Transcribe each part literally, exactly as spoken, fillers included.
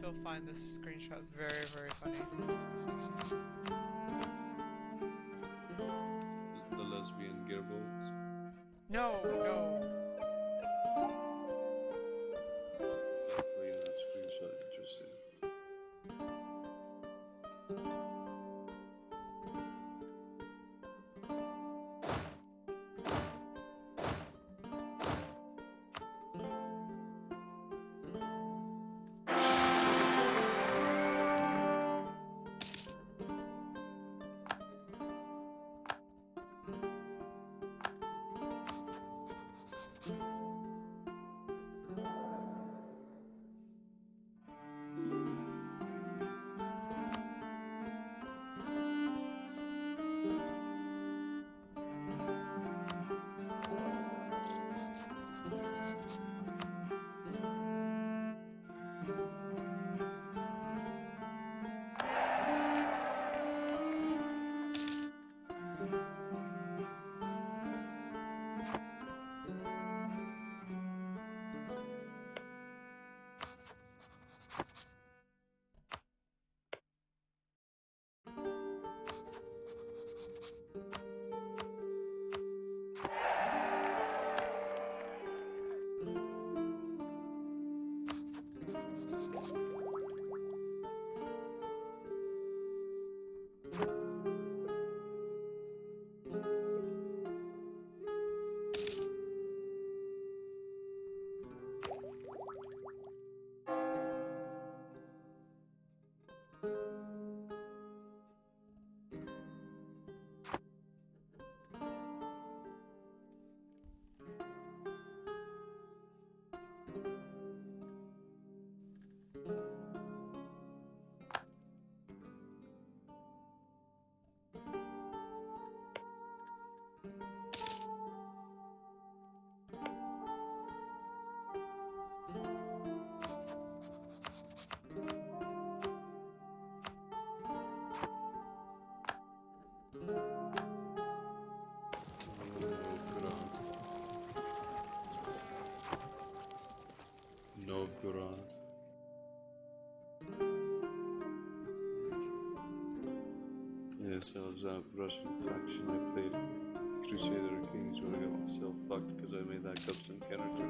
still find this screenshot very, very funny. The, the lesbian gearbox. No, no. I find that screenshot interesting. Novgorod. Yes, I was a Russian faction. I played Crusader Kings when I got myself fucked because I made that custom character.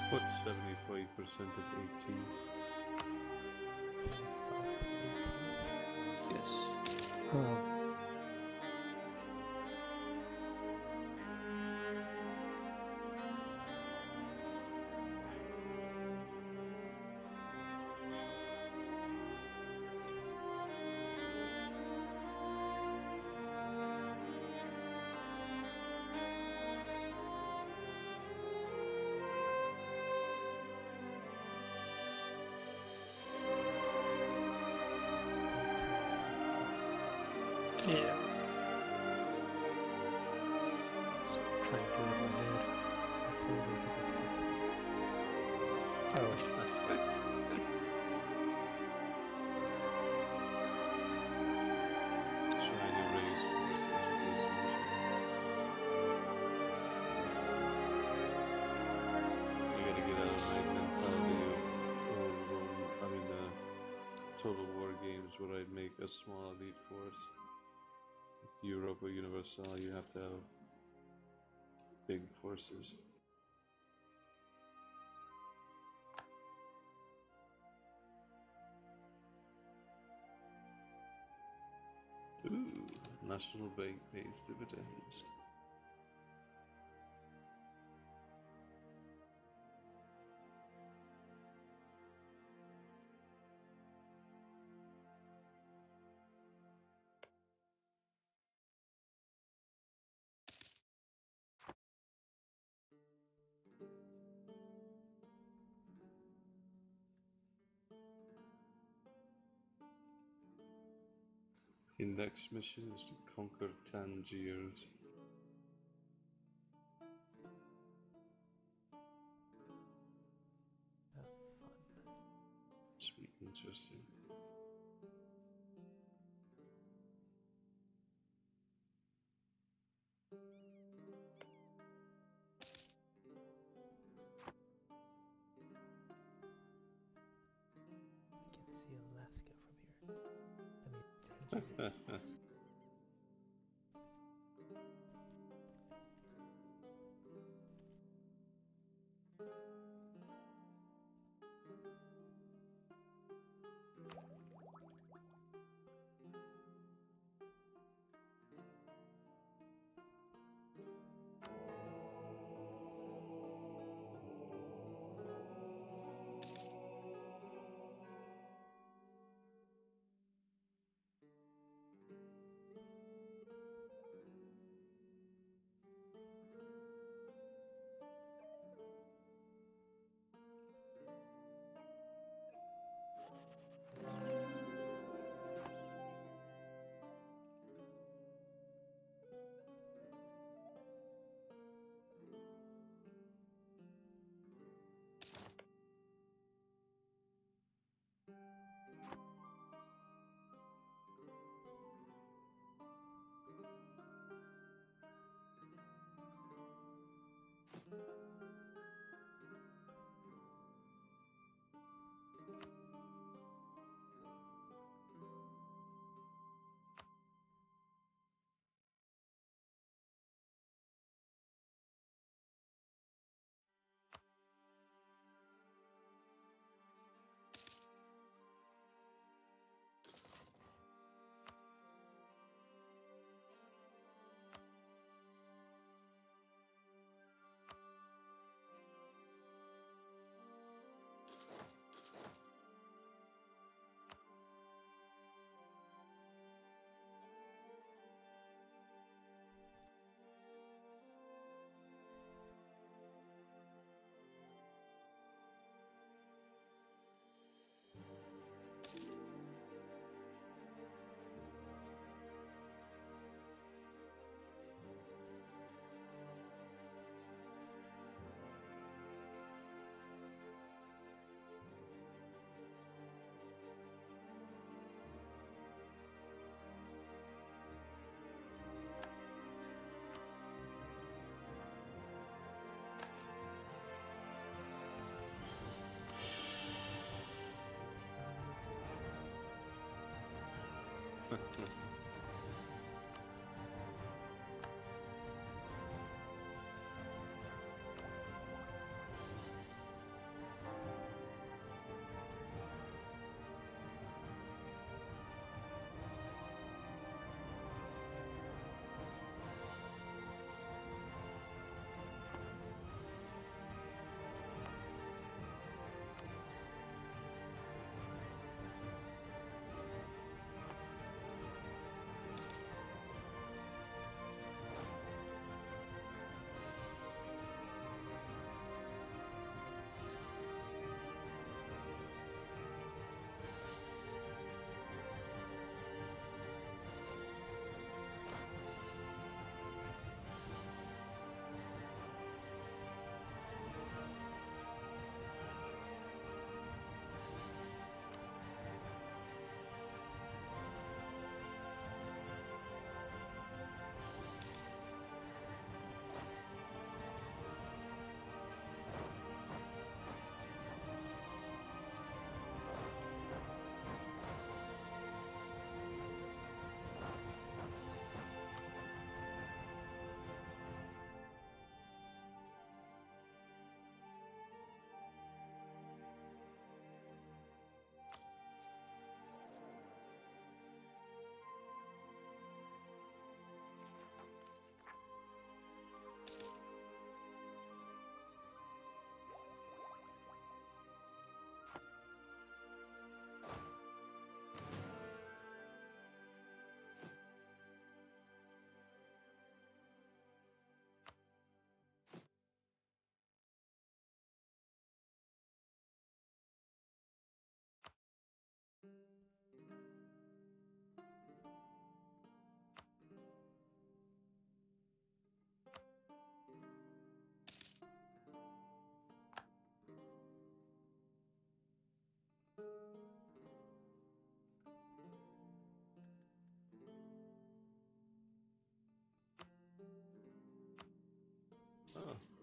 What's seventy-five percent of eighteen? Yes. Um, yeah. Just trying to do it in my head. I totally didn't. Oh. Trying to raise forces with this mission. I gotta get out of my mentality of total Rome, I mean, uh, total war games where I make a small elite force. With Europe or Universal, you have to have big forces. Ooh, National Bank pays dividends. Your next mission is to conquer Tangiers. Have fun. Sweet, interesting. I can see Alaska from here. I mean, Tangiers.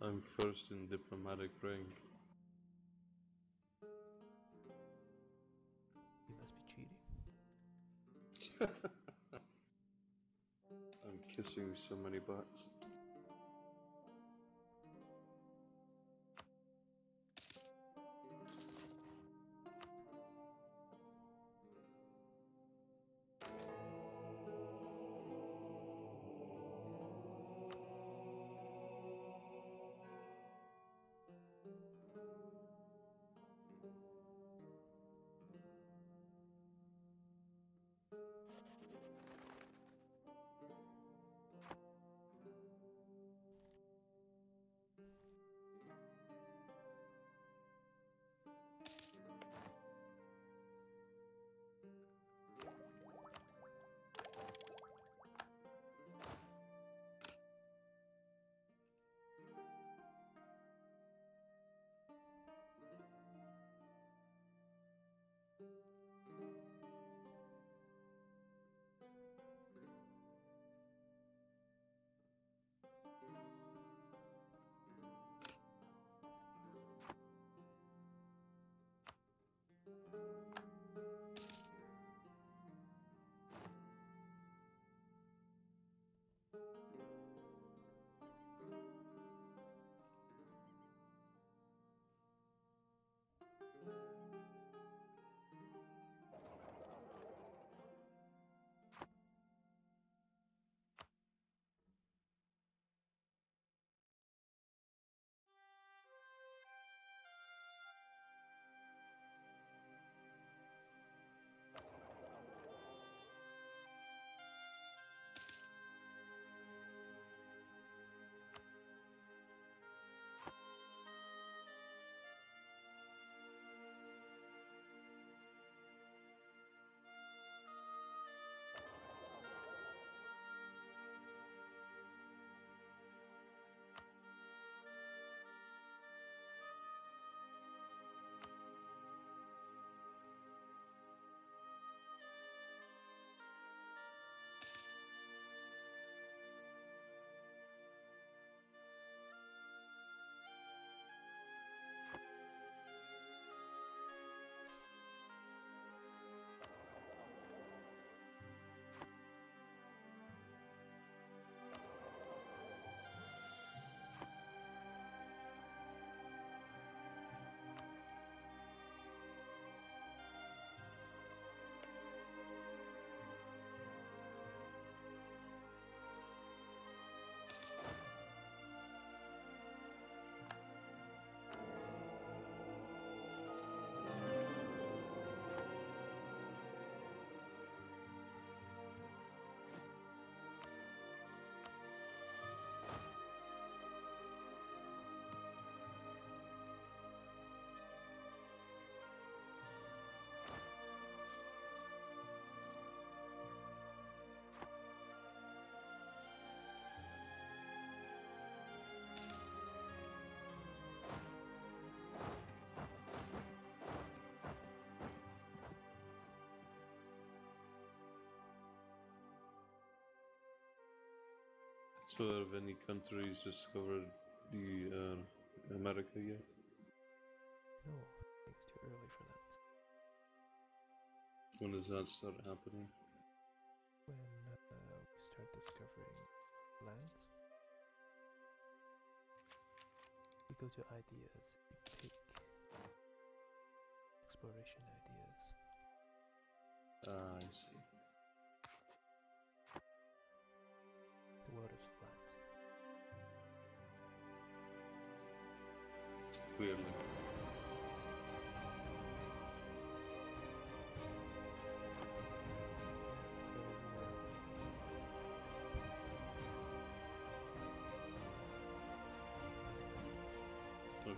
I'm first in diplomatic rank. You must be cheating. I'm kissing so many butts. So have any countries discovered the uh, America yet? No, I think it's too early for that. When does that start happening? When uh, we start discovering lands, we go to ideas, we take exploration ideas. Ah, I see. The world is flat. Clearly. Okay.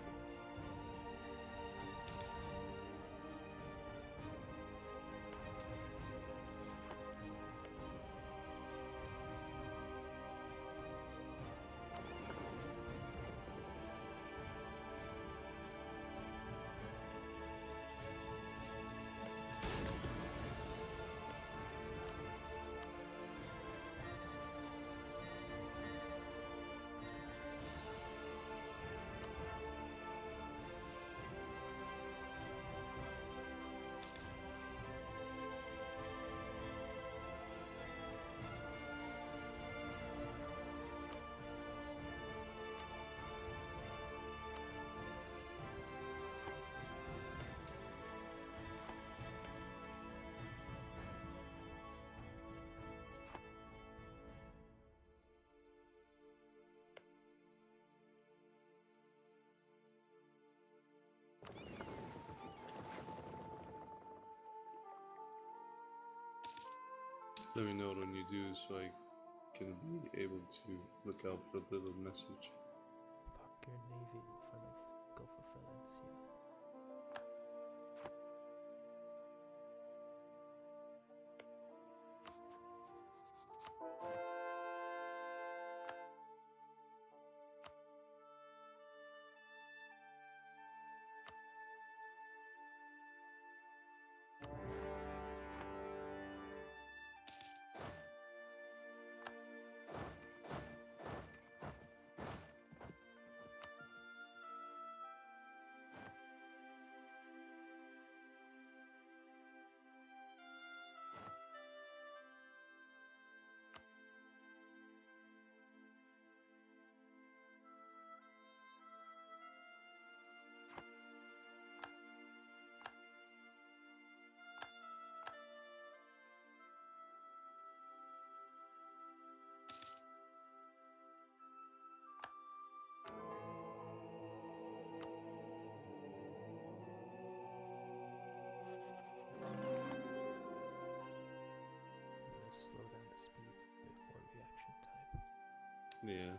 Let me know when you do so I can be able to look out for the little message. Park your navy in front of Gulf of Valencia. I'm gonna slow down the speed a bit more reaction time. Yeah.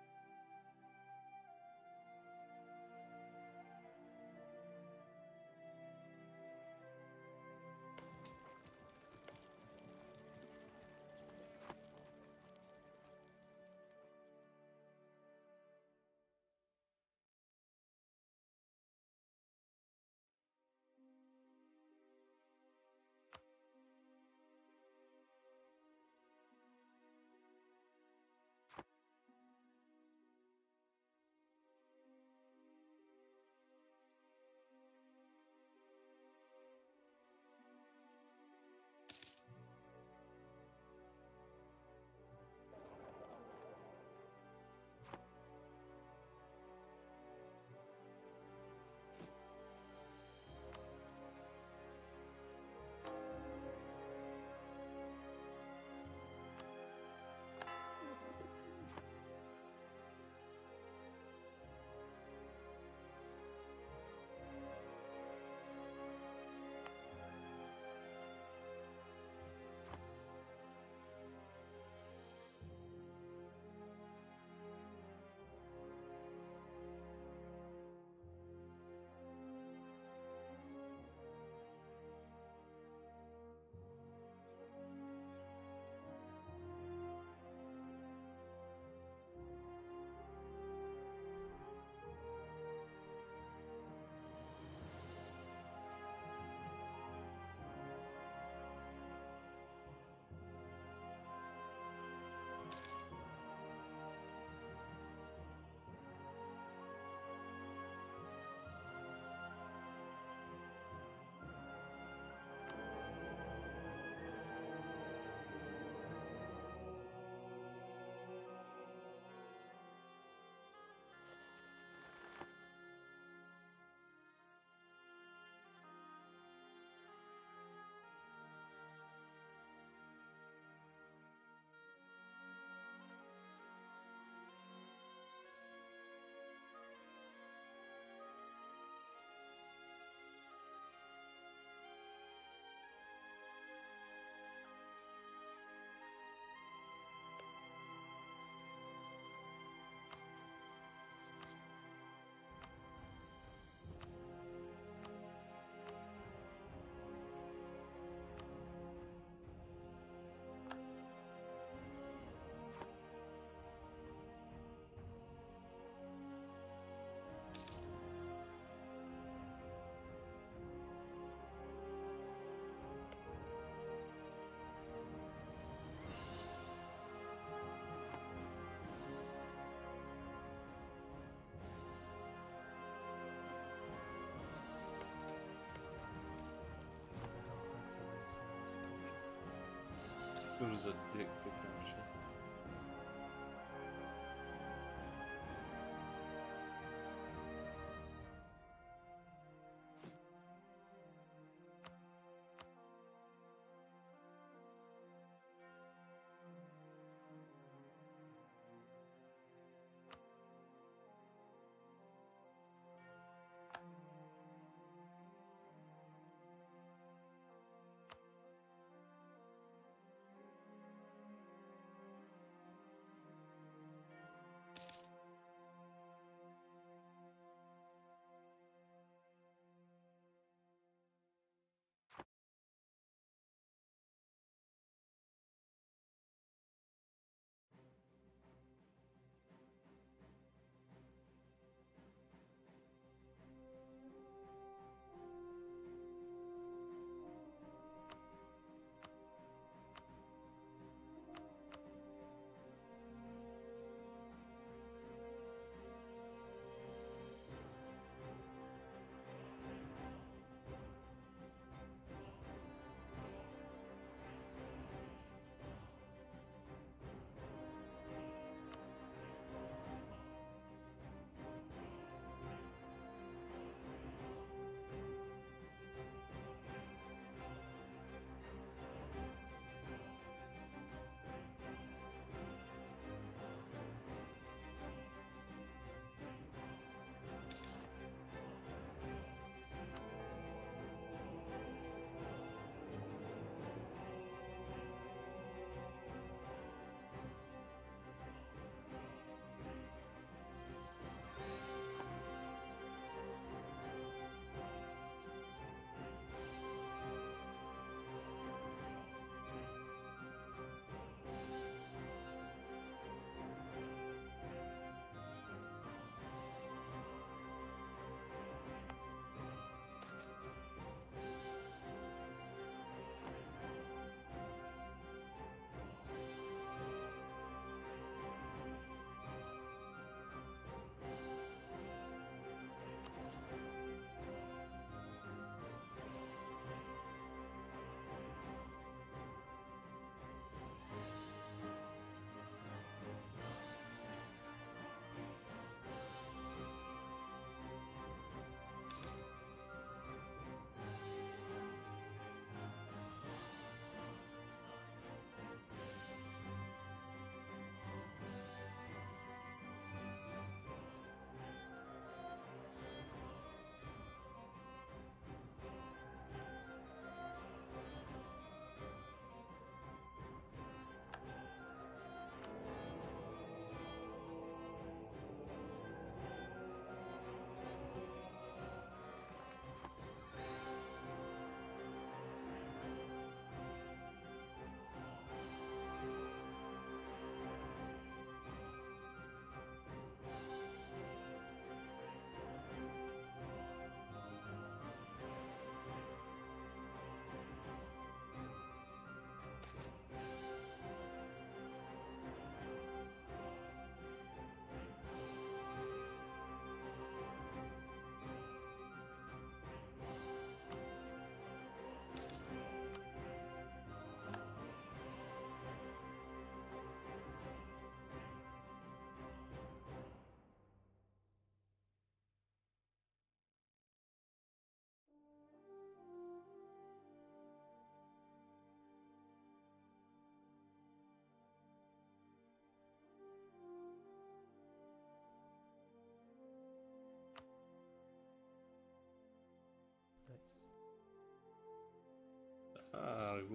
It was a dick to capture.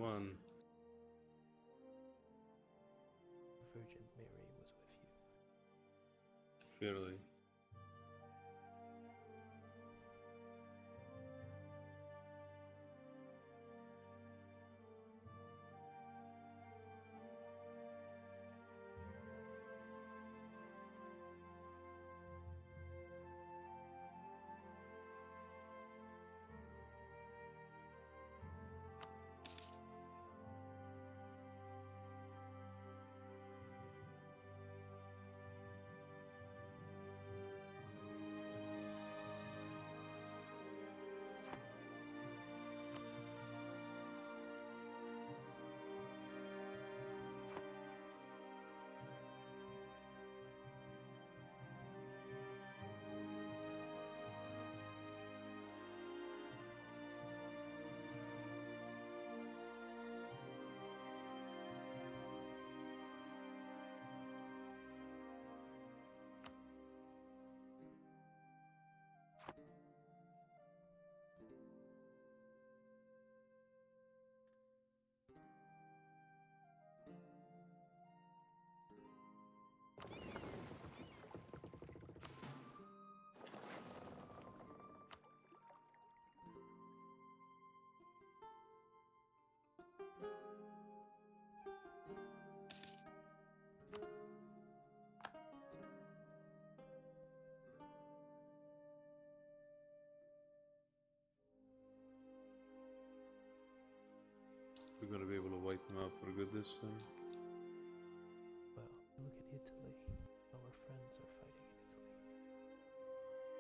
one. Virgin Mary was with you. Clearly. We're gonna be able to wipe them out for good this time. Well, look at Italy. Our friends are fighting in Italy.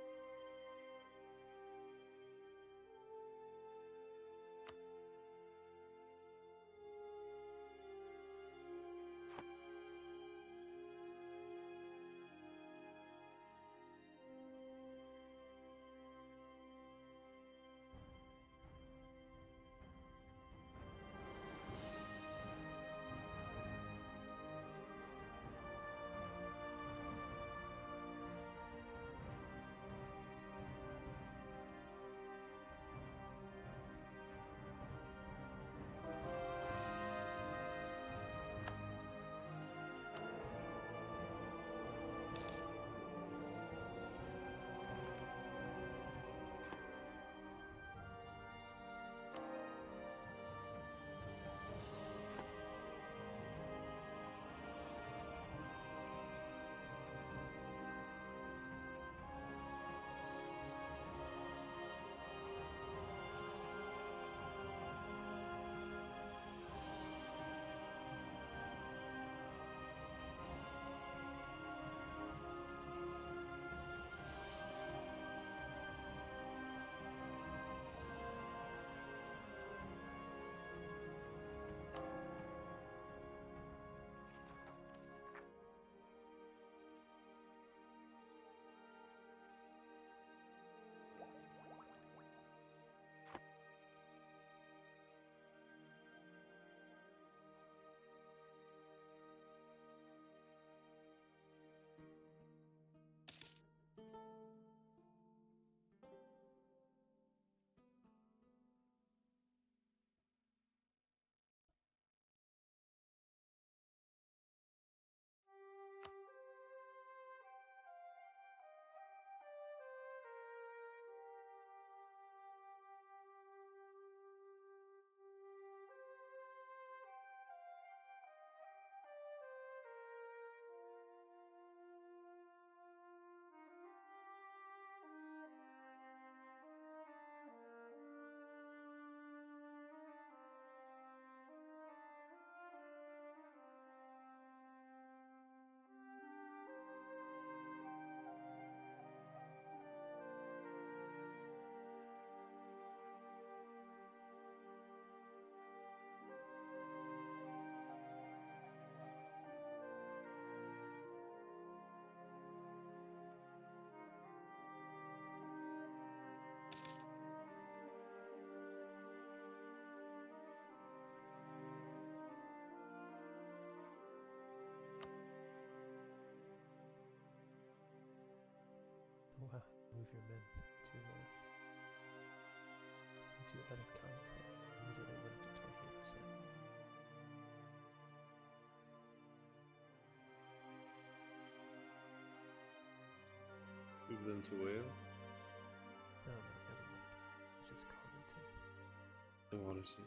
Wow, move your men to uh, into Aragon, immediately went up to twenty-eight percent. moved into where? No, no, never mind. It's just commenting. I want to see.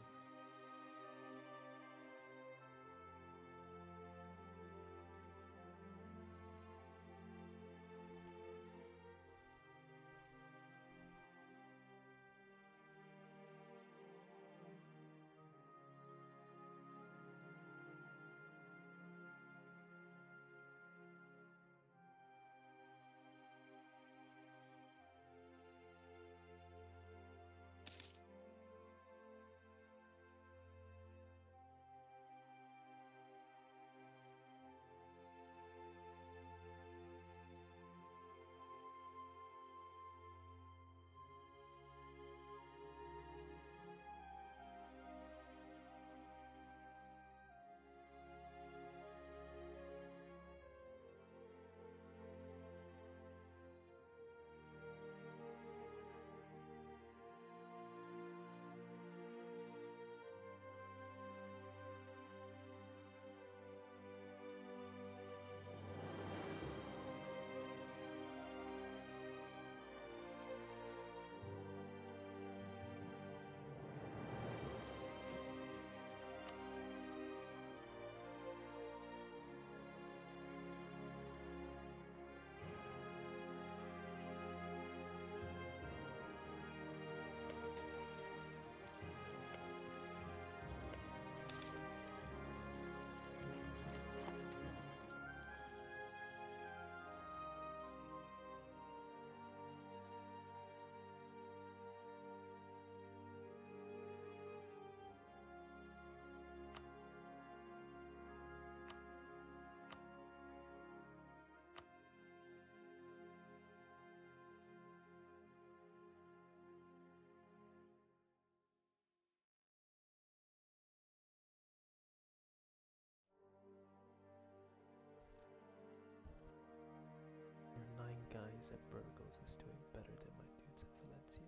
Your nine guys at Burgos is doing better than my dudes at Valencia.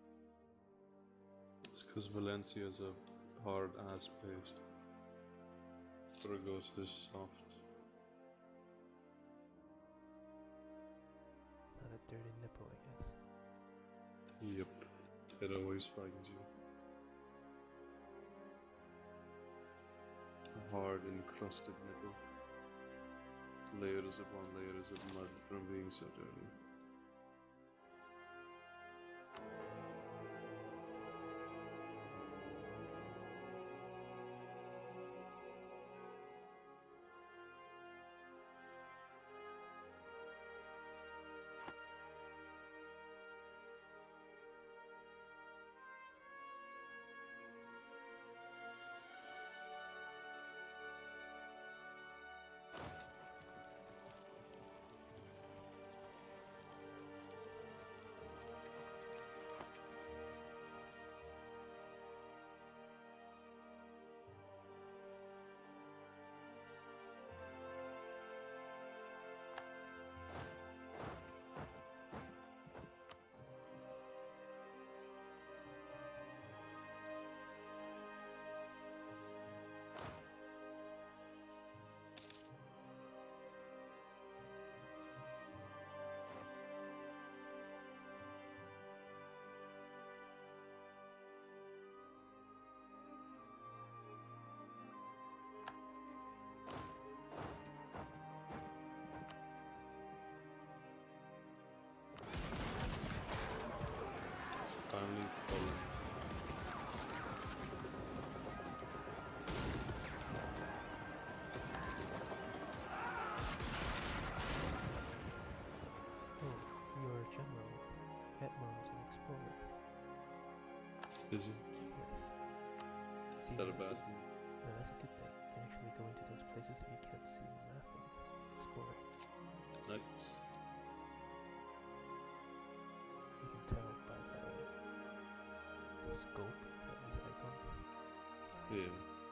It's because Valencia is a hard ass place. Burgos is soft. Not a dirty nipple, I guess. Yep. It always finds you. A hard encrusted nipple. Layers upon layers of mud from being so dirty. It's finally fallen. Oh, your general, Hetman's an explorer. Is it? Yes. Is See, that a that's- bad thing? No, that's a good thing. You can actually go into those places that you can't see in the map and explore it. Nice. You can tell by the, the scope that this icon. Yeah.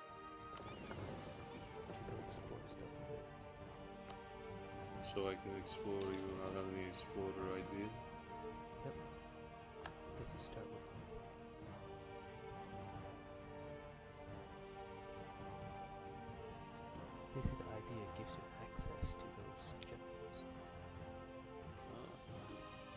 You should go explore stuff with it. So I can explore even without having any explorer idea. Yep. Lets you start with one. Basically, the idea gives you access to those generals. Ah.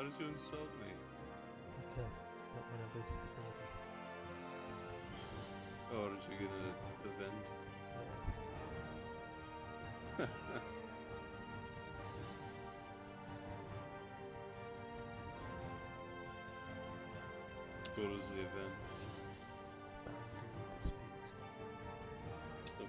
would you insult me? Because I don't want to lose stability. Or did you get an event? Yeah. What was the event? Boundary dispute. Oh,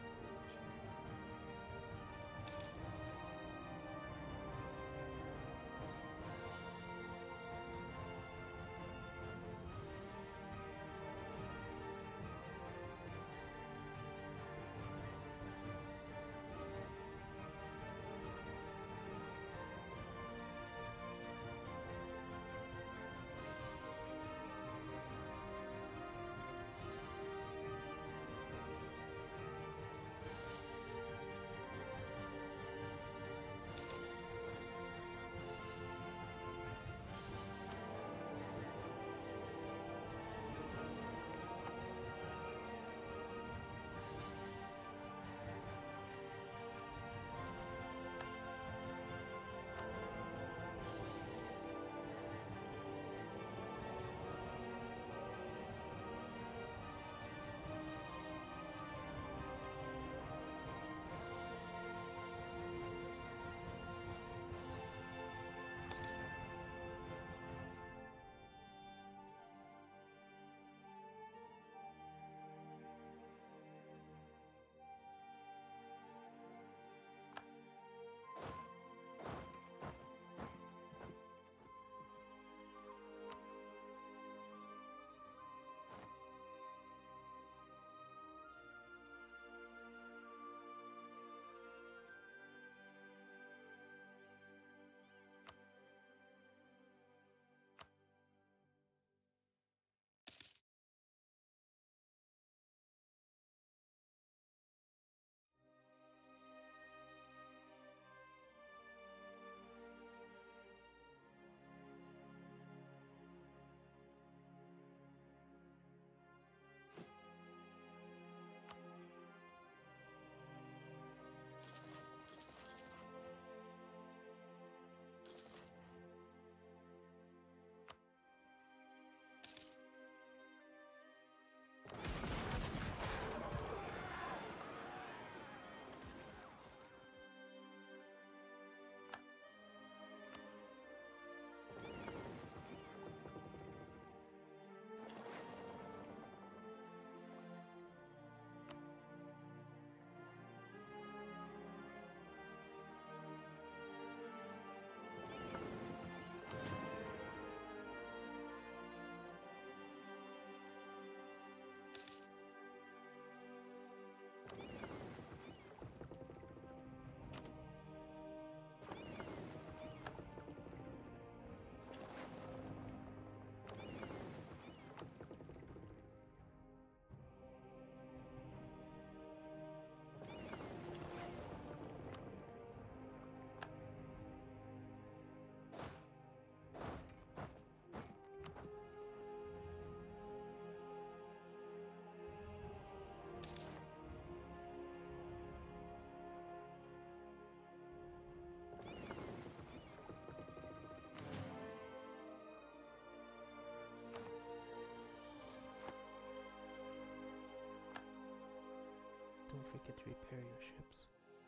Don't forget to repair your ships.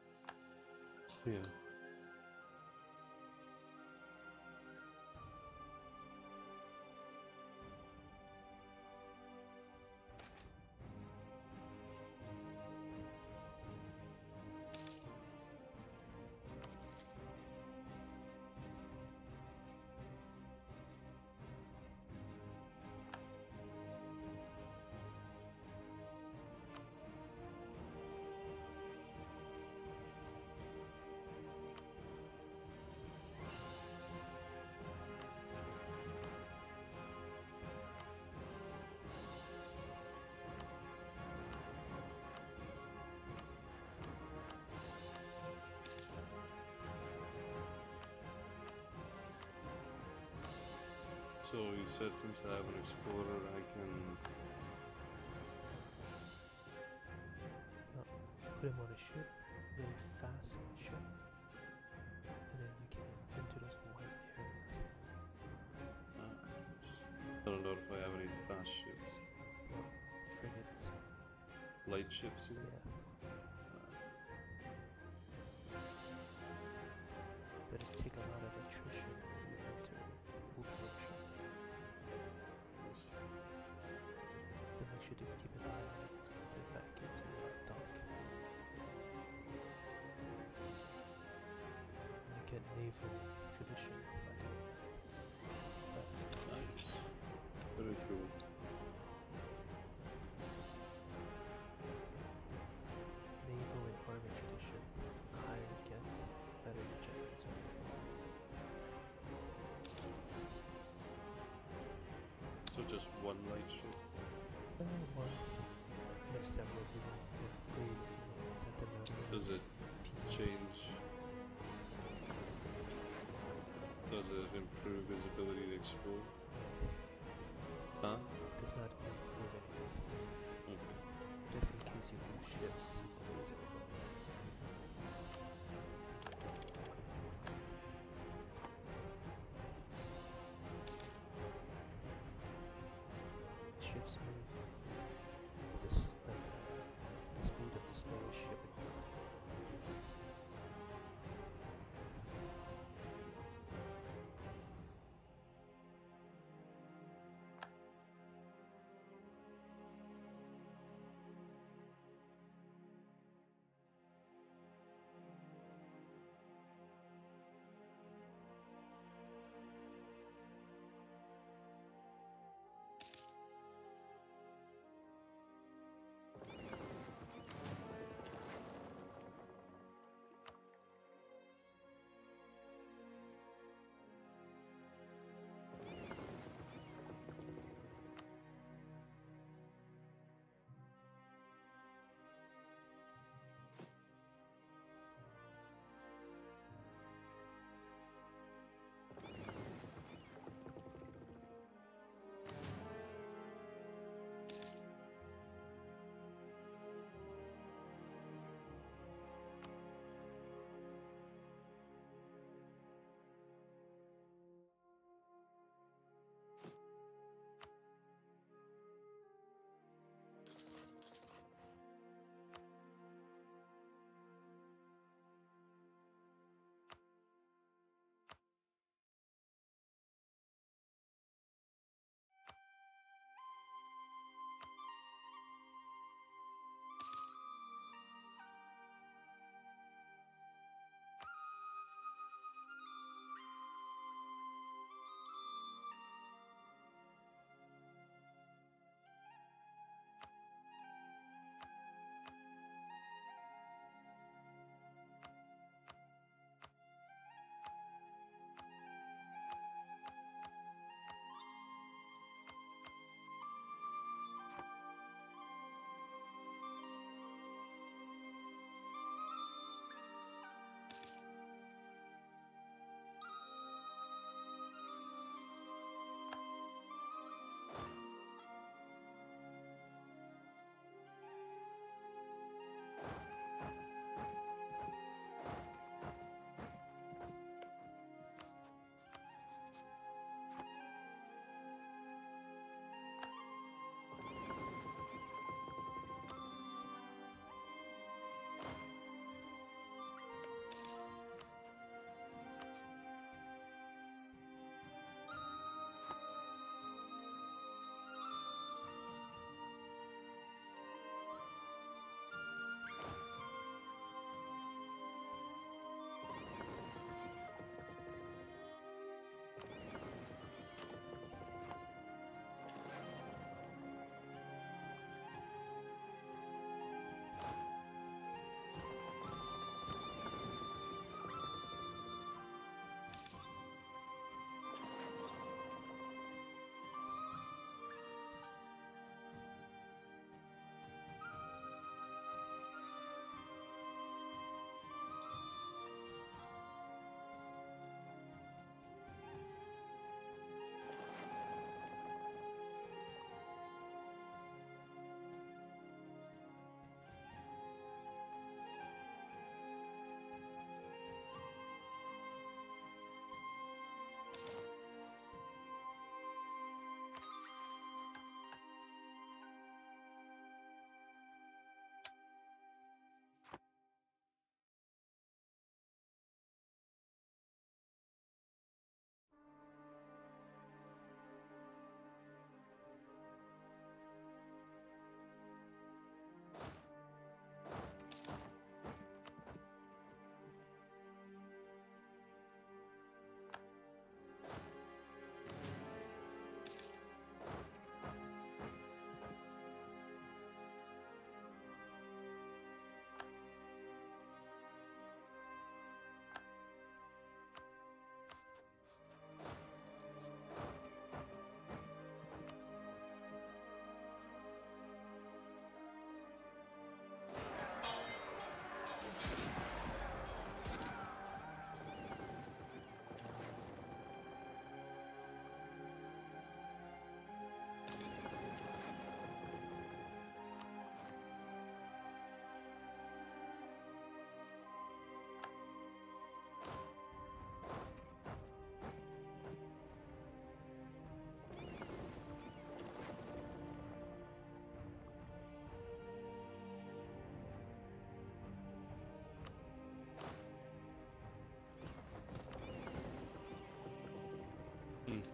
yeah. So you said since I have an explorer, I can. No, put him on a ship, really fast ship, and then we can into those white areas. I don't know if I have any fast ships. Frigates. Light ships, you know? Yeah. But it take a lot of attrition when you enter warp workshop. Yes. But make sure to keep an eye on it to put it back into uh, dock. And you get naval tradition by doing that. That's Nice. Very cool. naval and army tradition. The higher it gets, the better your generals are. So just one light ship? Uh, one. You have several if you want. You have three if you want. It's at the Northern Does it P- change? Does it improve his ability to explore? Huh? Does not improve anything. Okay. Just in case you lose ships, you can use it again. Ships move at this, like, uh, the speed of the slowest ship in the world.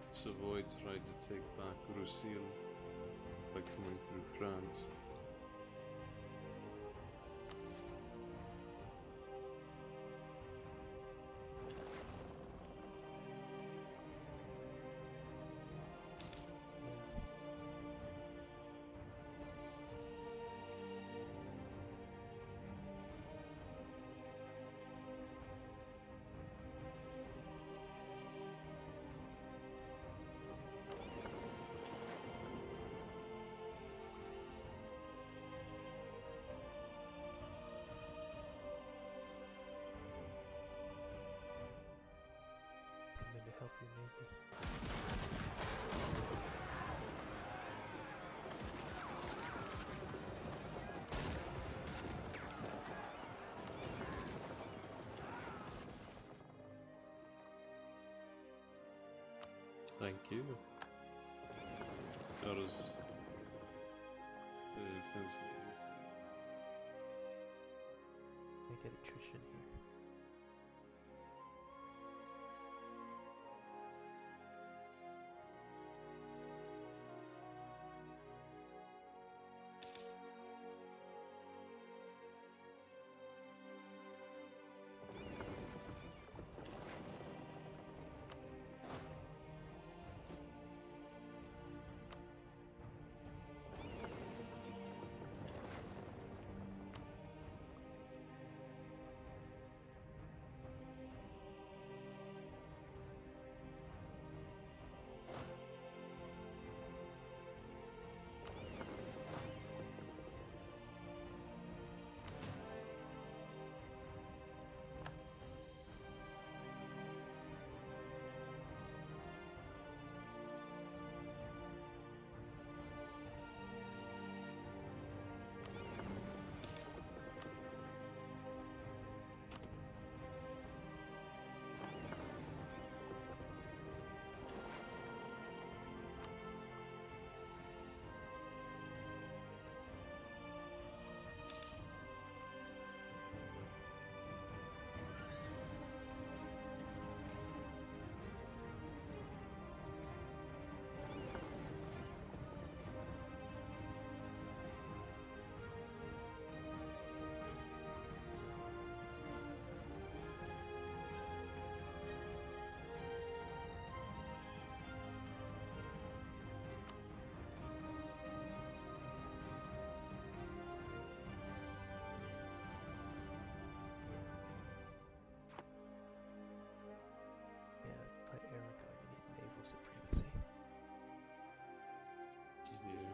Savoy tried to take back Roussillon by coming through France. Coming to help you, maybe. Thank you. That was very extensive. I get attrition here. By Aragon, you need naval supremacy. Yeah.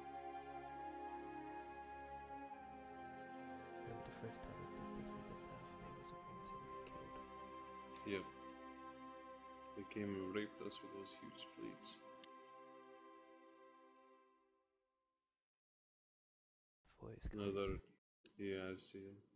Remember the first time we did this, we didn't have naval supremacy, we got killed. Yep. They came and raped us with those huge fleets. Voice Another. Yeah, I see him.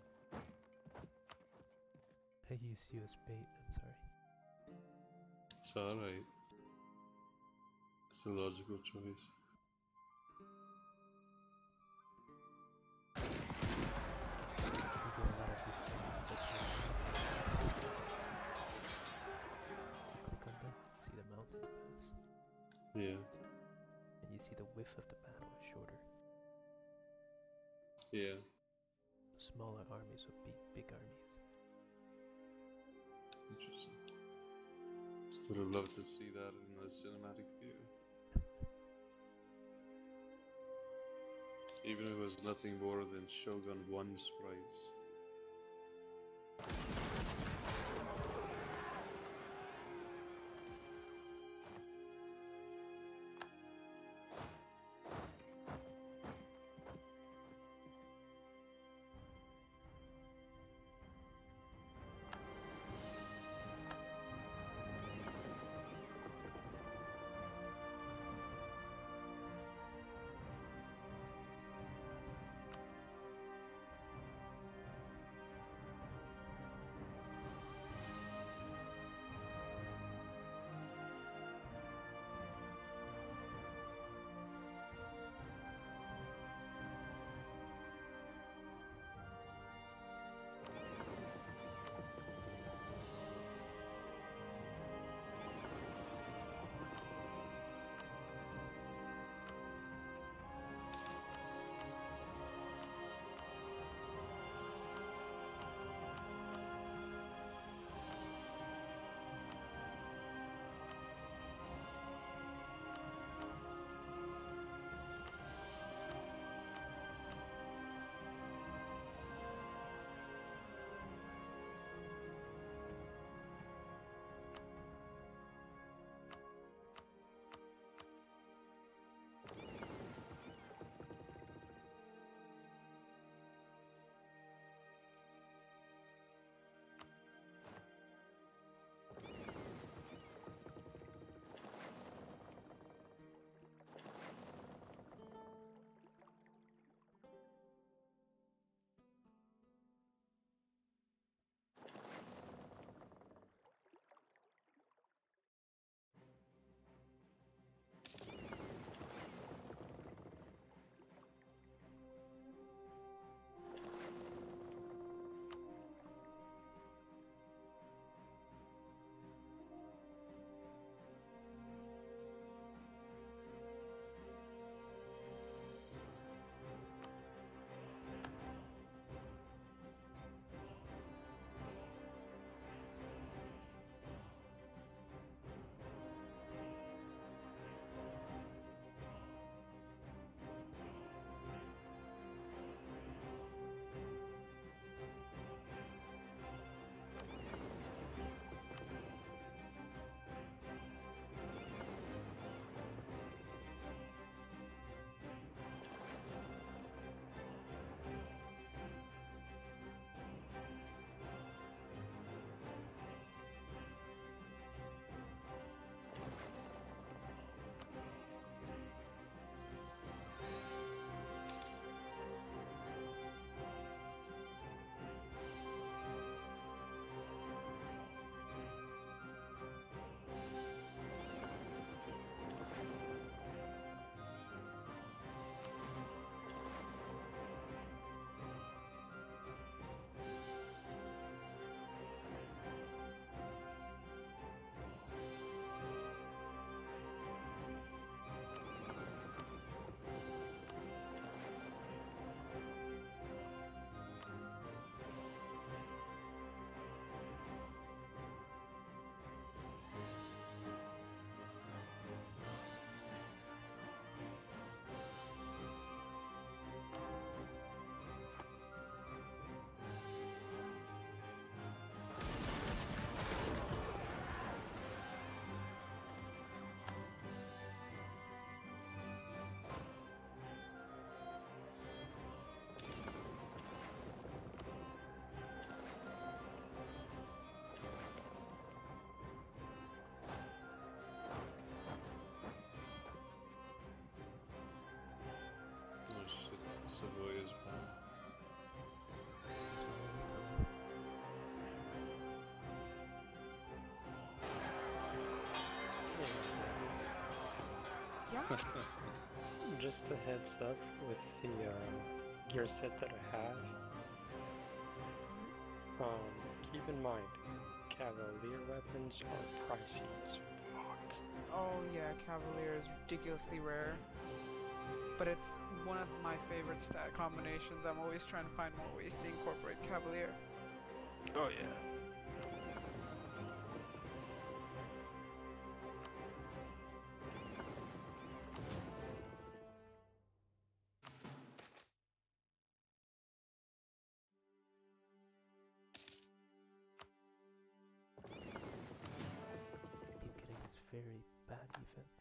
I used you as bait, I'm sorry. It's It's alright. It's a logical choice. See the mountain pass. Yeah. And you see the width of the battle is shorter. Yeah. Smaller armies would beat big armies. Interesting. Would have loved to see that in a cinematic view. Even if it was nothing more than Shogun one sprites. Just a heads up with the um, gear set that I have. Um, keep in mind, Cavalier weapons are pricey as fuck. Oh yeah, Cavalier is ridiculously rare. But it's one of my favorite stat combinations. I'm always trying to find more ways to incorporate Cavalier. Oh yeah. Keep getting this very bad defense.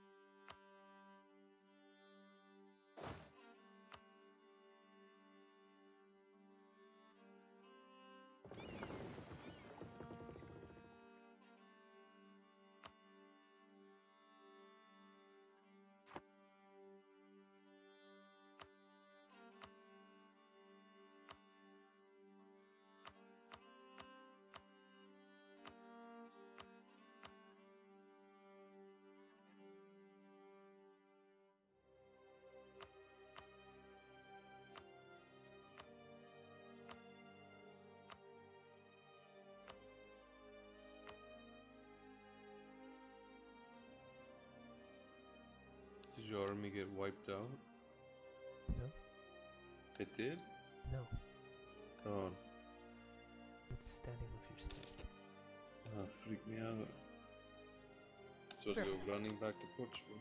Did your army get wiped out? No? It did? No. Oh, It's standing with your stick. oh freak me out. So to go running back to Portugal.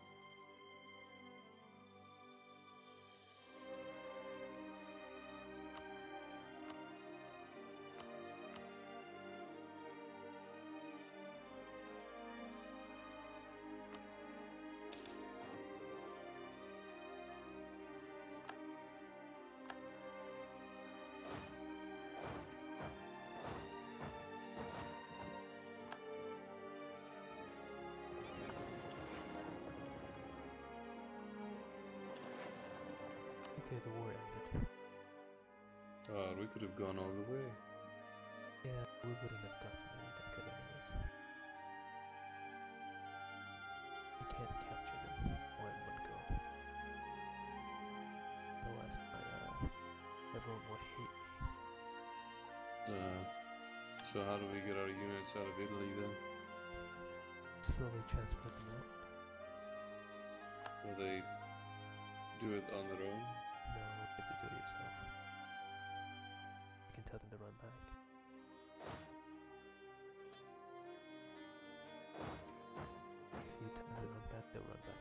Okay, the war ended. Oh, we could have gone all the way. Yeah, we wouldn't have gotten anything good anyways. We can't capture them all in one go. Otherwise, my, uh, everyone will hate me. Uh, so how do we get our units out of Italy then? Slowly transport them out. Will they do it on their own? No, you have to do it yourself. You can tell them to run back. If you tell them to run back, they'll run back.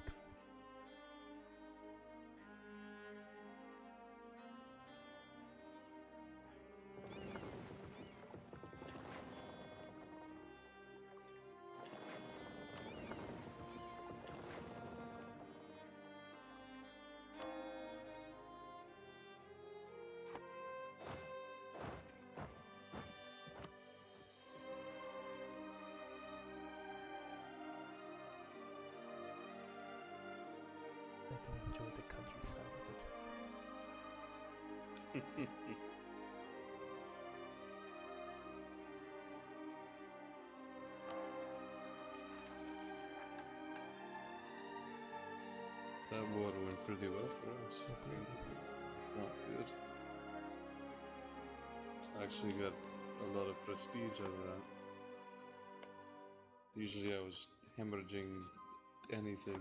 Let them enjoy the countryside of Italy. That war went pretty well for us. It did. Not good. I actually got a lot of prestige out of that. Usually I was hemorrhaging anything.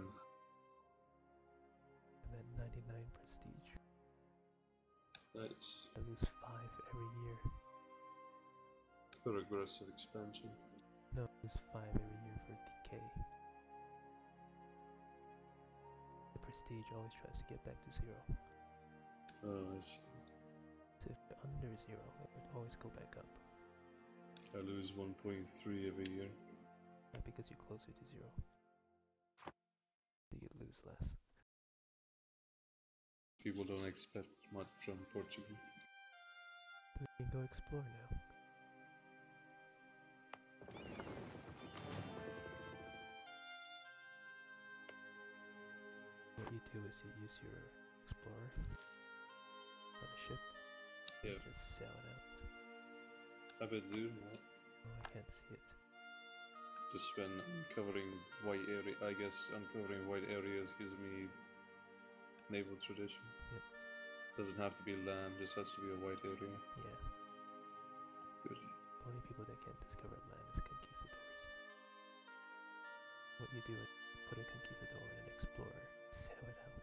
And then ninety-nine prestige. Nice. I lose five every year. For aggressive expansion. No, I lose five every year for decay. The prestige always tries to get back to zero. Oh, I see. So if you're under zero, it would always go back up. I lose one point three every year. Not because you're closer to zero. So you lose less. People don't expect much from Portugal. We can go explore now. What you do is you use your explorer on a ship. Yeah. And just sail it out. I've been doing that. Oh, I can't see it. to spend uncovering white area. I guess uncovering white areas gives me naval tradition. Yep. Doesn't have to be land, just has to be a white area. Yeah. Good. The only people that can't discover land is conquistadors. What you do is put a conquistador and an explorer, sail it out.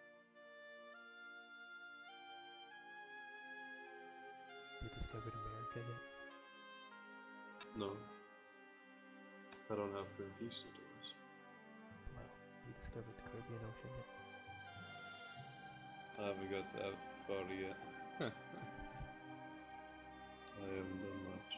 You discovered America yet? No. I don't have conquistadors. Well, you discovered the Caribbean Ocean yet? I haven't got that far yet. I haven't done much.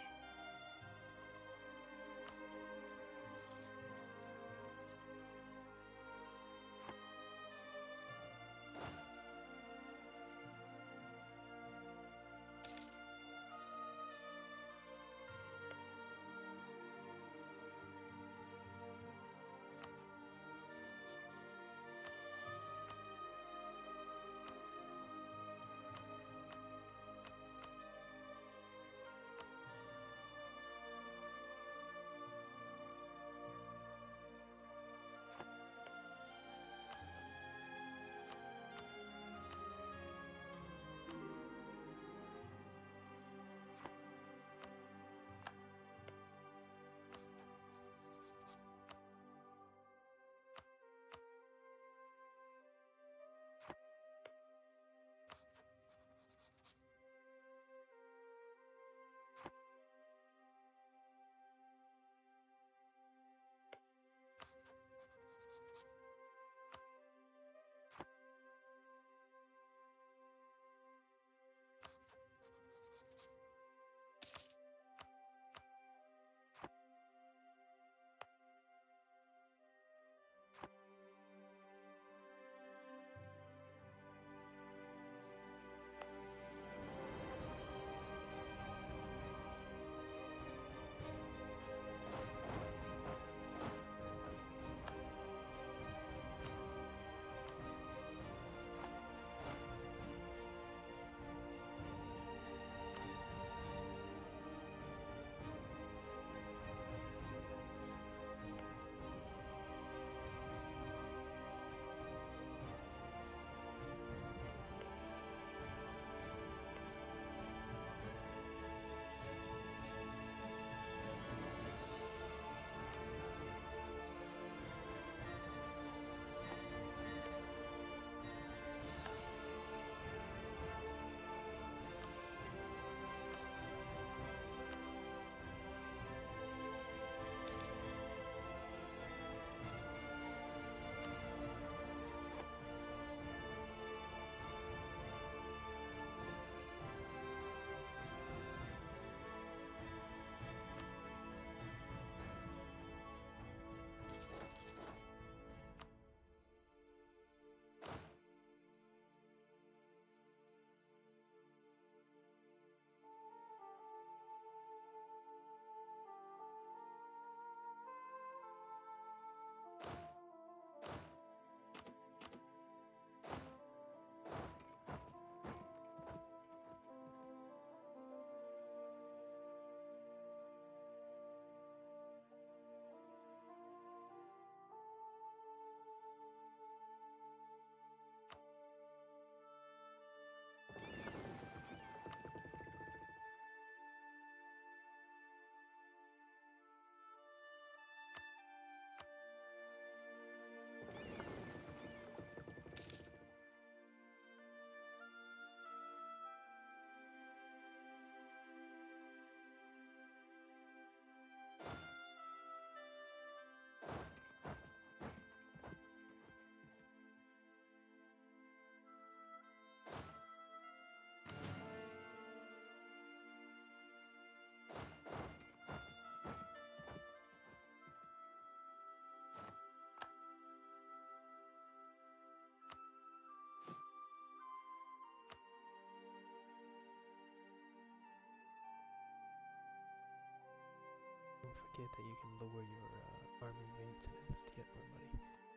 Don't forget that you can lower your uh, army maintenance to get more money.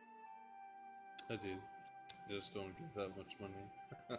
I do. Just don't get that much money.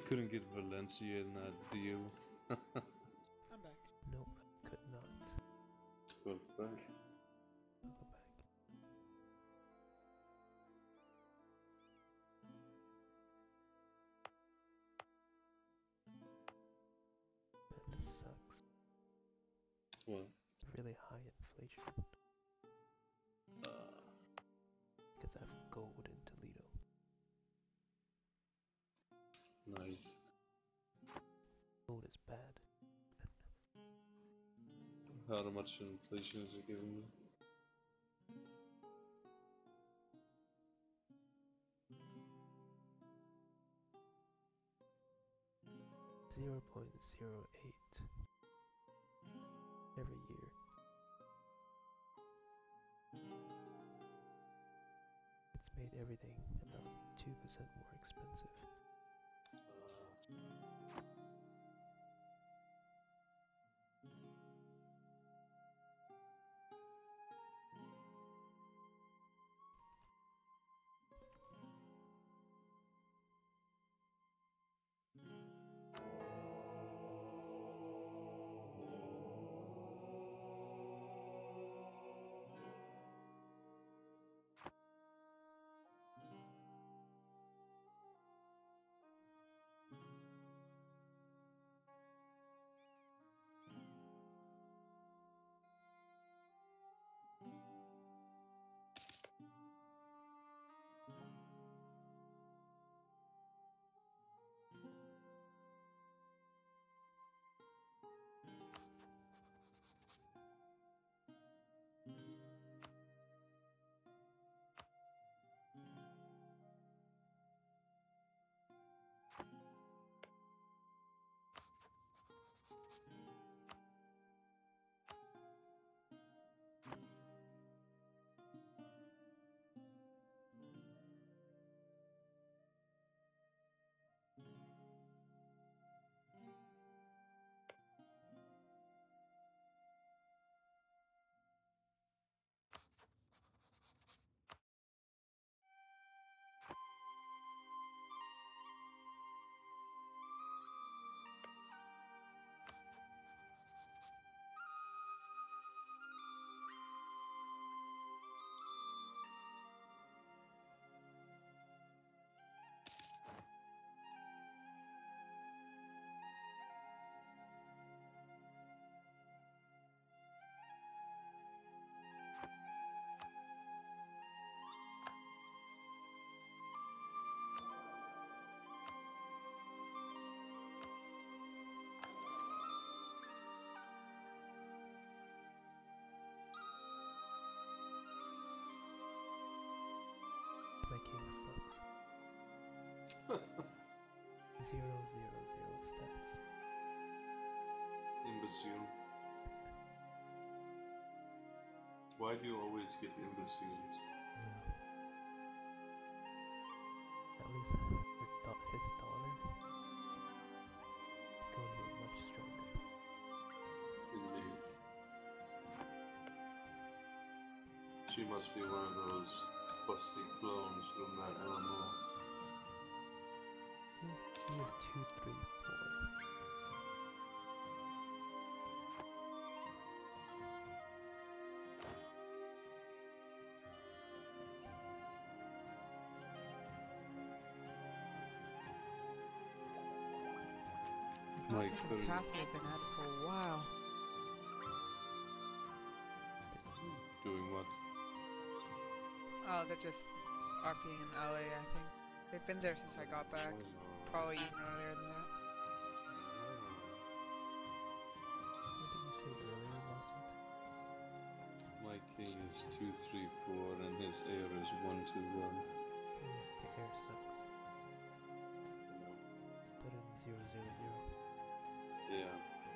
couldn't get Valencia in that deal. I'm back. Nope, could not. Well, back. I'll go back. Man, this sucks. What? Really high inflation. Uh, Because I have gold in Toledo. nice. Gold is bad. How much inflation is it giving me? zero point zero eight every year. It's made everything about two percent more expensive. My king sucks. Zero, zero, zero stats. Imbecile. Why do you always get imbeciles? Yeah. At least her da- his daughter is going to be much stronger. Indeed. She must be one of those busty clones from that M M O. You have two, three, four. Not My since courage. this castle has been at for a while. Doing what? Oh, they're just RPing in L A, I think. They've been there since I got back. Probably even earlier than that. What did you say earlier, Lawson? My king is two three four and his heir is one two one. Mm, the air sucks. Put it in zero, zero, zero. Yeah.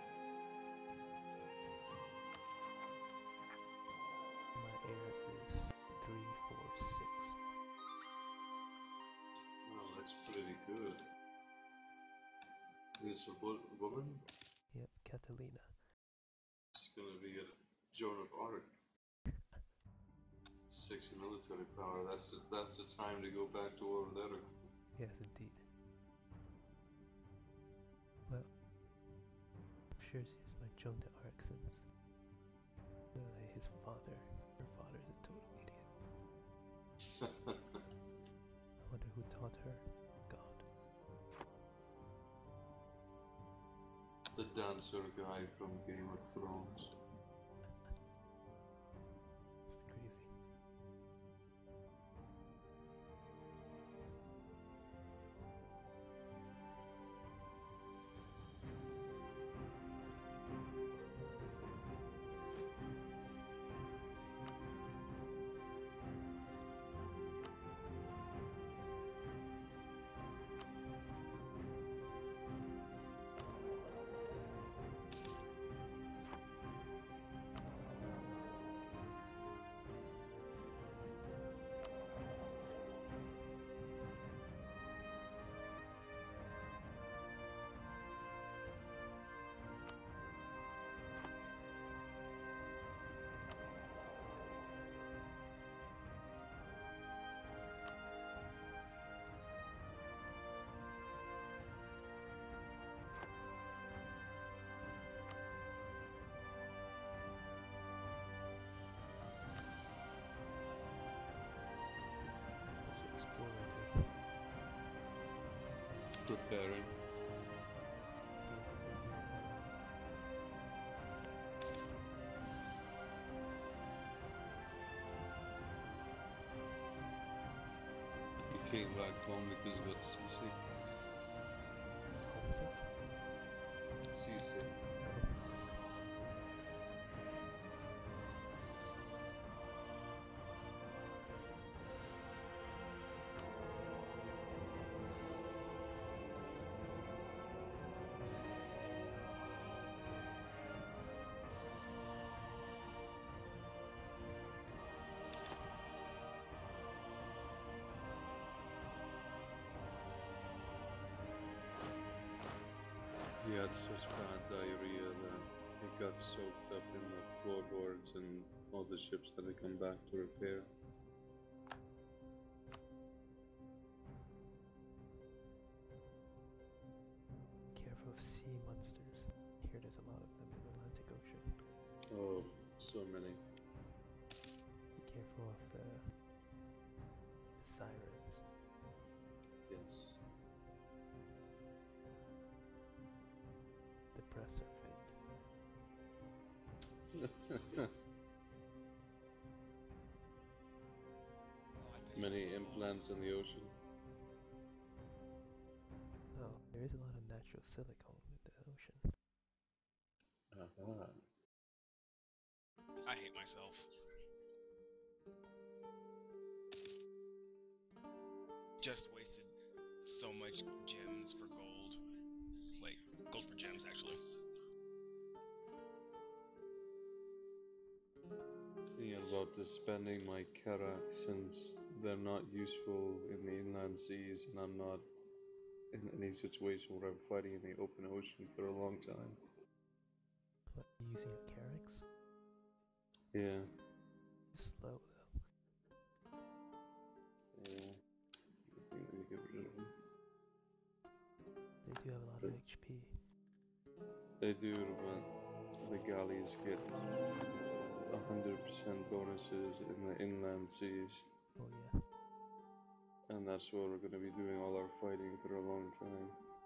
My air is three, four, six. Oh, that's pretty good. This a wo- woman? Yep, Catalina. She's gonna be a Joan of Arc. Sexy military power. That's the, that's the time to go back to war with Aragon. Yes, indeed. assures he is my Joan de Arcsons. Clearly his father, her father is a total idiot. I wonder who taught her. God. The dancer guy from Game of Thrones. It's crazy. Also explore right there. Preparing. See, is He came back home because he got seasick. he homesick? Seasick. He had such bad diarrhea that he got soaked up in the floorboards and all the ships had to come back to repair. Careful of sea monsters. Here there's a lot of them in the Atlantic Ocean. Oh, so many. Be careful of the, the sirens. Yes. The presser fin. Many implants in the ocean. Oh, there is a lot of natural silicone in the ocean. Uh-huh. I hate myself. Just wasted so much gems for gold. Wait, gold for gems, actually. Thinking about this spending my Karak since they're not useful in the inland seas and I'm not in any situation where I'm fighting in the open ocean for a long time. What, are you using a Carex? Yeah, Slow though. yeah. I think we get rid of them. They do have a lot of H P. They do, but the galleys get one hundred percent bonuses in the inland seas. Oh yeah. And that's where we're going to be doing all our fighting for a long time.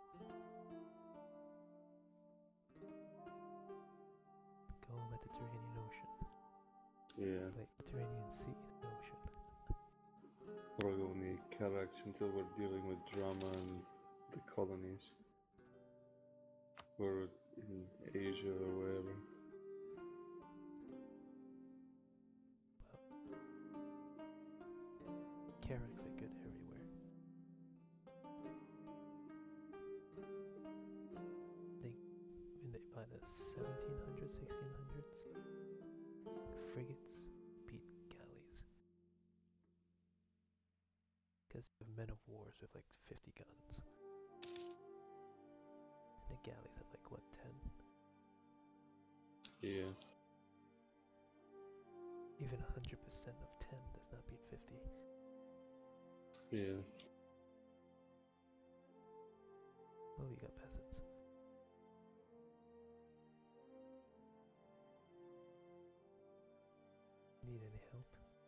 Go Mediterranean Ocean. Yeah, Wait, Mediterranean Sea and Ocean. we're going to need Karaks until we're dealing with drama and the colonies. Or in Asia or wherever. Carex are good everywhere. They, in the, by the seventeen hundreds, sixteen hundreds, frigates beat galleys. Because you have men of wars with like fifty guns. And the galleys have like, what, ten? Yeah. Even one hundred percent of ten does not beat fifty. Yeah. Oh, you got peasants. need any help?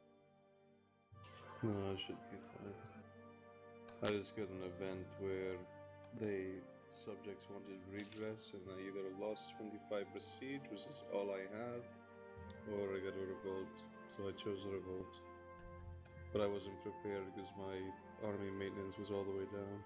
No, I should be fine. I just got an event where they subjects wanted redress, and I either lost twenty-five prestige, which is all I have, or I got a revolt. So I chose a revolt. But I wasn't prepared because my army maintenance was all the way down.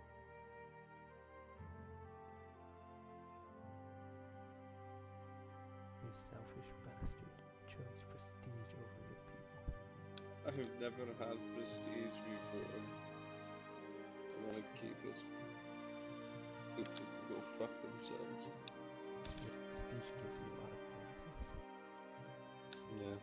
You selfish bastard. You chose prestige over your people. I've never had prestige before. I want to keep it. It can go fuck themselves. Yeah, prestige gives you a lot of bonuses. Yeah.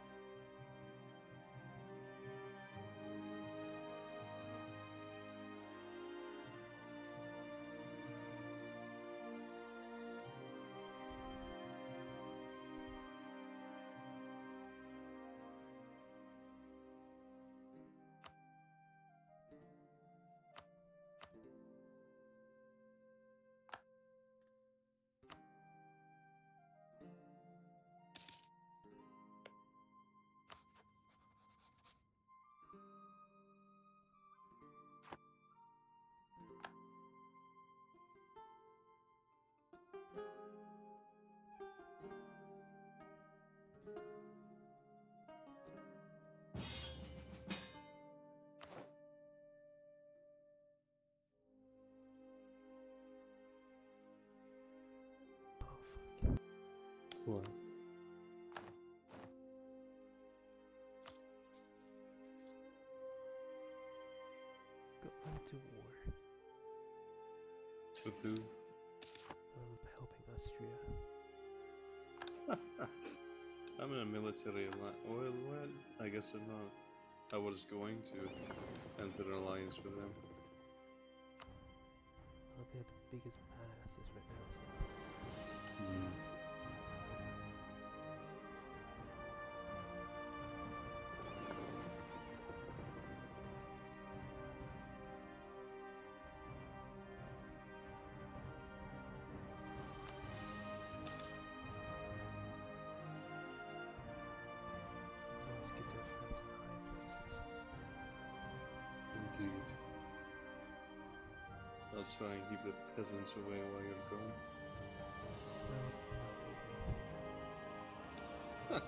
Oh fuck. What? Going to war. With who? I'm helping Austria. I'm in a military alliance. Well, well, I guess I'm not. I was going to enter an alliance with them. Oh, they're the biggest badasses right now, so. Mm. Always get your friends in high places. Indeed. I'll try and keep the peasants away while you're gone. No, not really.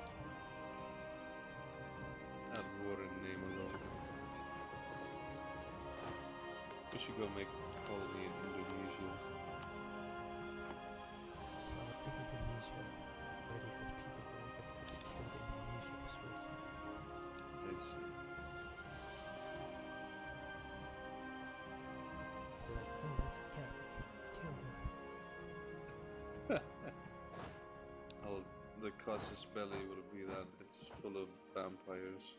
That war in name alone. We should go make a colony in Indonesia. Well, I think Indonesia already has people going over to kill the Indonesian sources. I see. They're like, oh, that's cat. Kill him. I'll, the casus belli would be that it's full of vampires.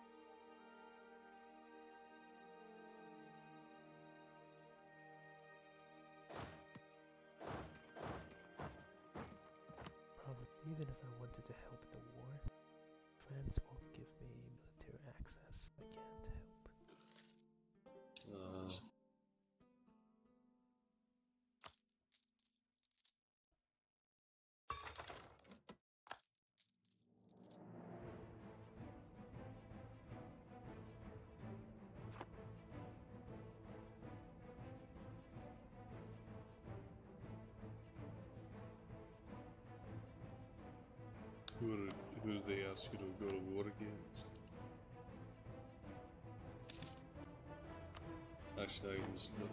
Probably, even if I wanted to help in the war, France won't give me military access. I can't help. Uh, who, are, who do they ask you to go to war against? Actually, I can just look.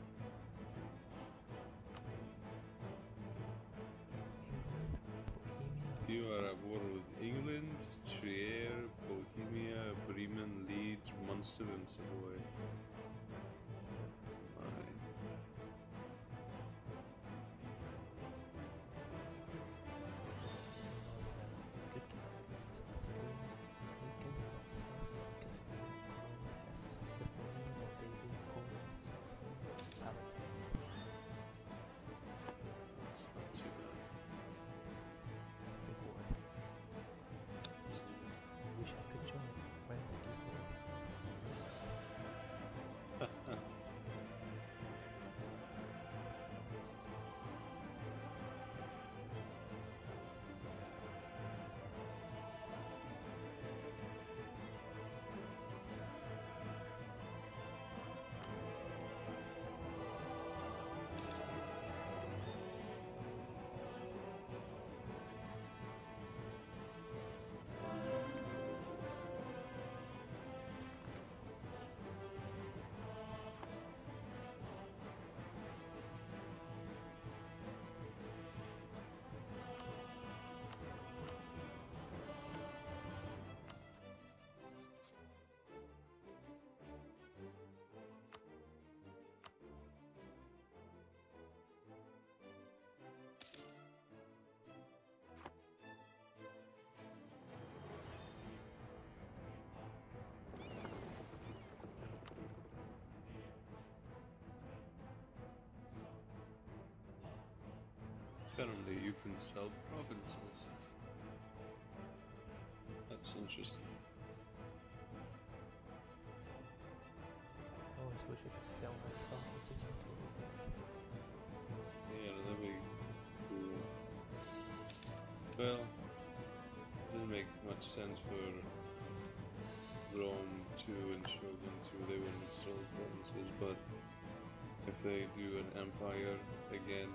England, Bohemia, You are at war with England, Trier, Bohemia, Bremen, Leeds, Munster, and Savoy. Aye. good captains, Aston, Lincoln, Alsace, Castile, Collie, Hesse, Lithuania, Moldavia, Poland, Saxony, Palatine. It's not too bad. It's a big war. I wish I could join. France gave me access. Apparently you can sell provinces. That's interesting. I always wish I could sell my provinces into a bit. Yeah, that'd be cool. Well, it doesn't make much sense for Rome two and Shogun two, they wouldn't sell provinces, but if they do an empire again,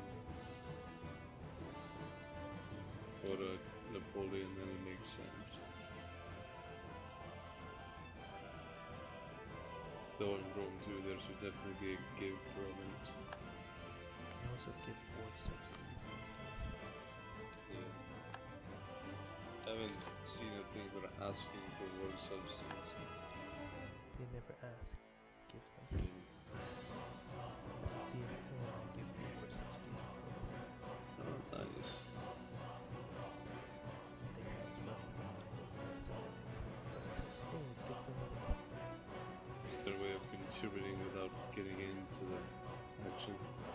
or a Napoleon, then it makes sense. Though in Rome too, there should definitely be a give province. And also give war subsidies and stuff. Yeah. I haven't seen a thing for asking for war subsidies. They never ask. Give them. Let's see if anyone give me war subsidies before. Oh, nice. They comes back. It's always says, oh, let's give them money. It's their way of contributing without getting into the action.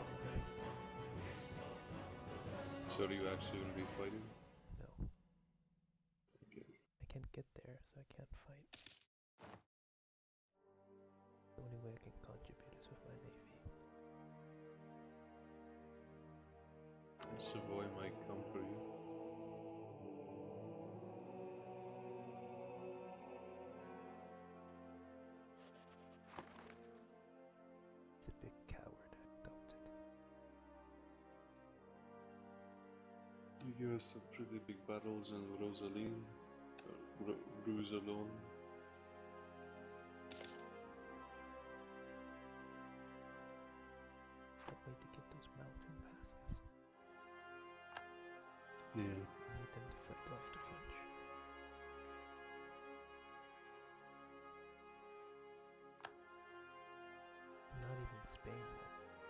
So are you actually going to be fighting? No. Okay. I can't get there, so I can't fight. The only way I can contribute is with my navy. Savoy might come for you. He's a big coward, I doubt it. You give us some pretty big battles in Rosaline, uh, R- Roussillon. Can't wait to get those mountain passes. Yeah. I need them to fight off the French. Not even Spain yet.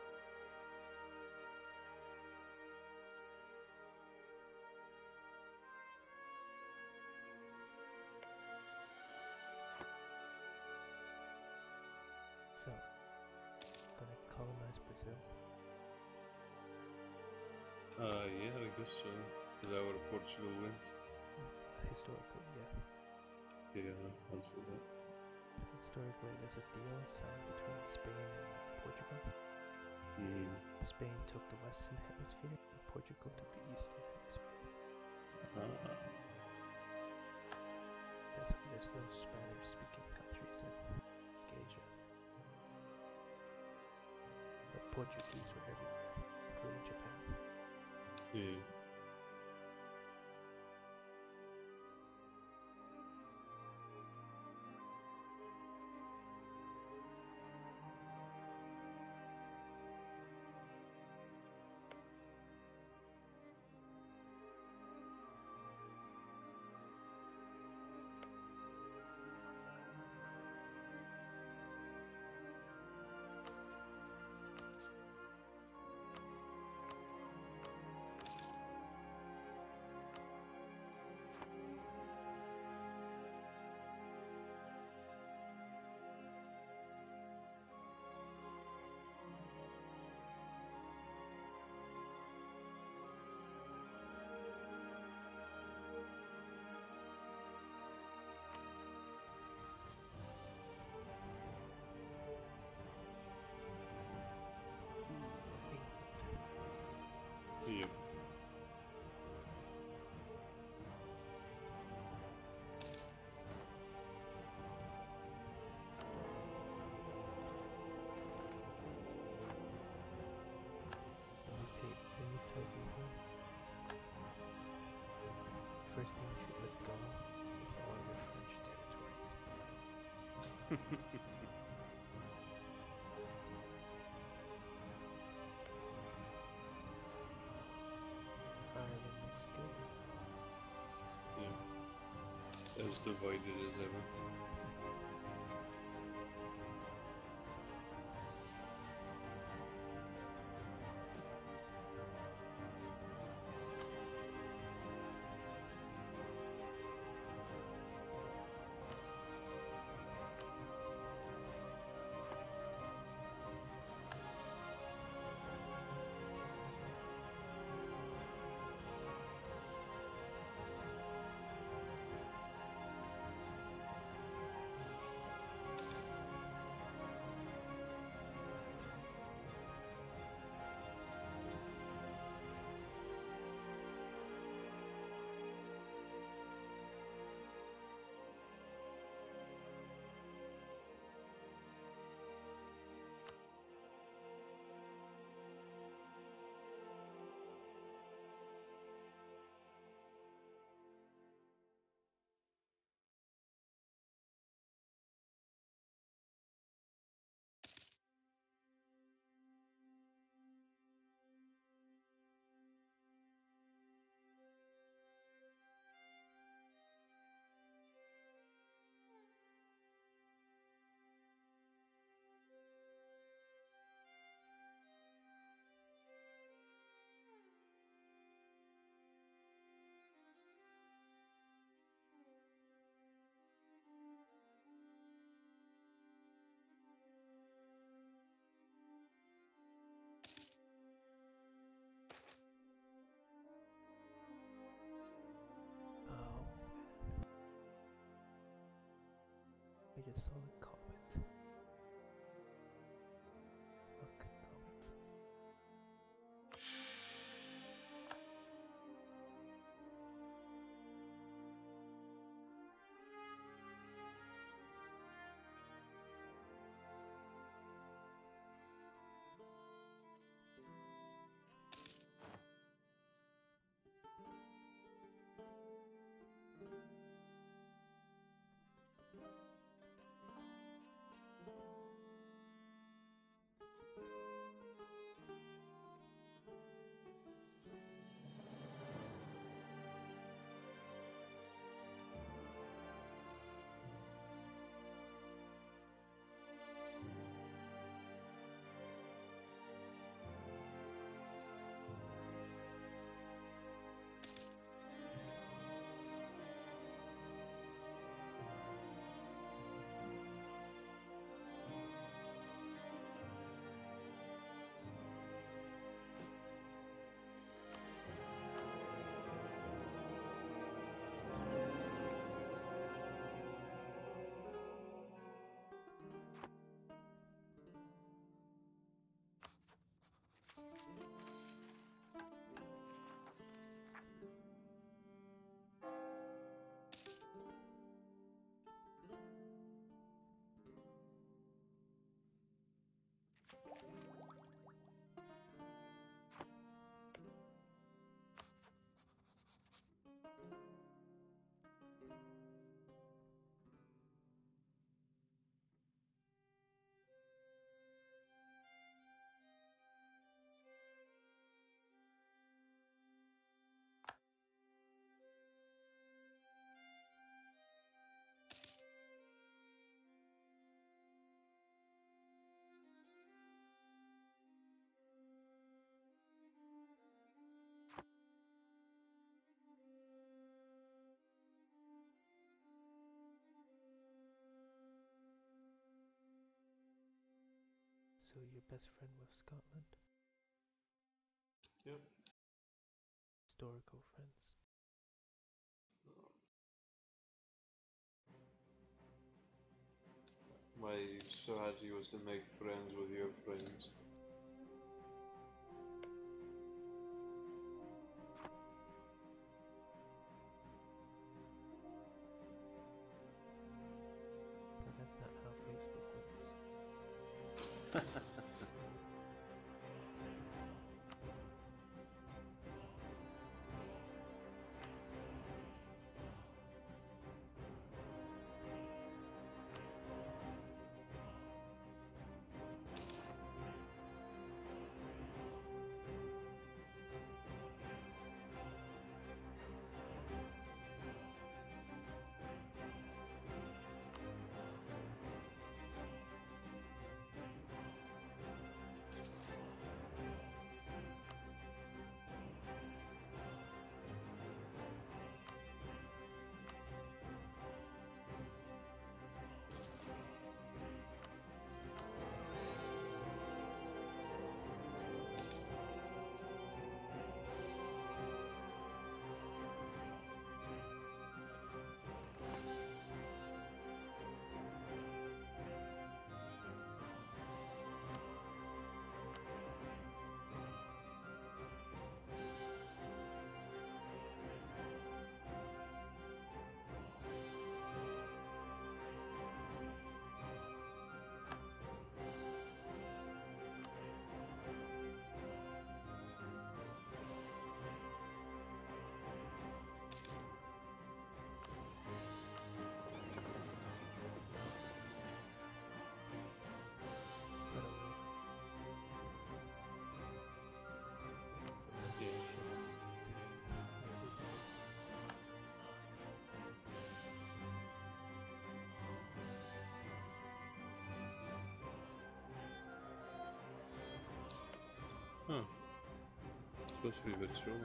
So, gonna colonize Brazil. Uh, yeah, I guess so. Is that where Portugal went? Historically, yeah. Yeah, I'll say that. Historically, there's a deal signed between Spain and Portugal. Mm. Spain took the western hemisphere, and Portugal took the eastern hemisphere. Ah. That's why there's no Spanish-speaking countries in Asia. But Portuguese were everywhere, including Japan. Yeah. Yep. When you pay, when you play England, first thing you should let go is all your French territories. Ireland looks good. Yeah. As divided as ever. I saw a comet. Fuck comet. So your best friend was Scotland? Yep. Historical friends. My strategy was to make friends with your friends. But that's not how Facebook works. By the way, for the ships to maybe to Huh. Supposed to be a bit strong.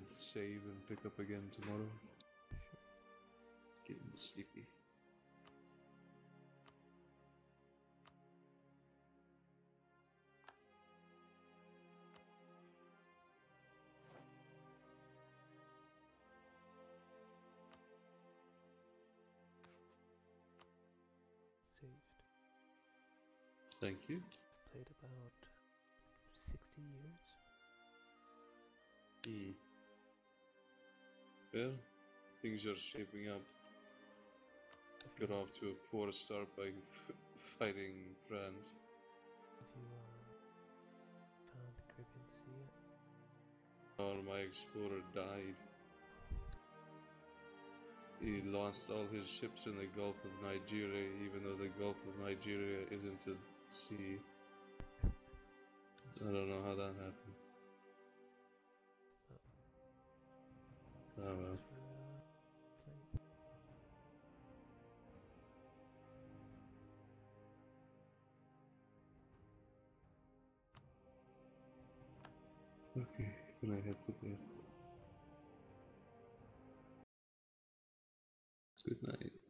save and pick up again tomorrow. Sure. Getting sleepy. Saved. Thank you. Played about sixty years. Hmm. Well, things are shaping up. Have Got you, off to a poor start by f fighting France. have you uh, found the Caribbean Sea yet? Oh, my explorer died. He lost all his ships in the Gulf of Nigeria, even though the Gulf of Nigeria isn't a sea. I don't know how that happened. Well, Oh well. thanks for uh, playing. Okay, can I head to bed? Good night.